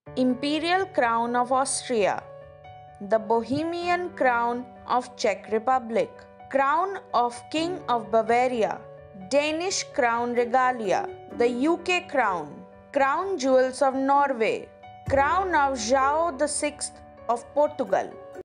Imperial crown of Austria, the Bohemian crown of Czech Republic, crown of King of Bavaria, Danish crown regalia, the UK crown, crown jewels of Norway, crown of João VI of Portugal.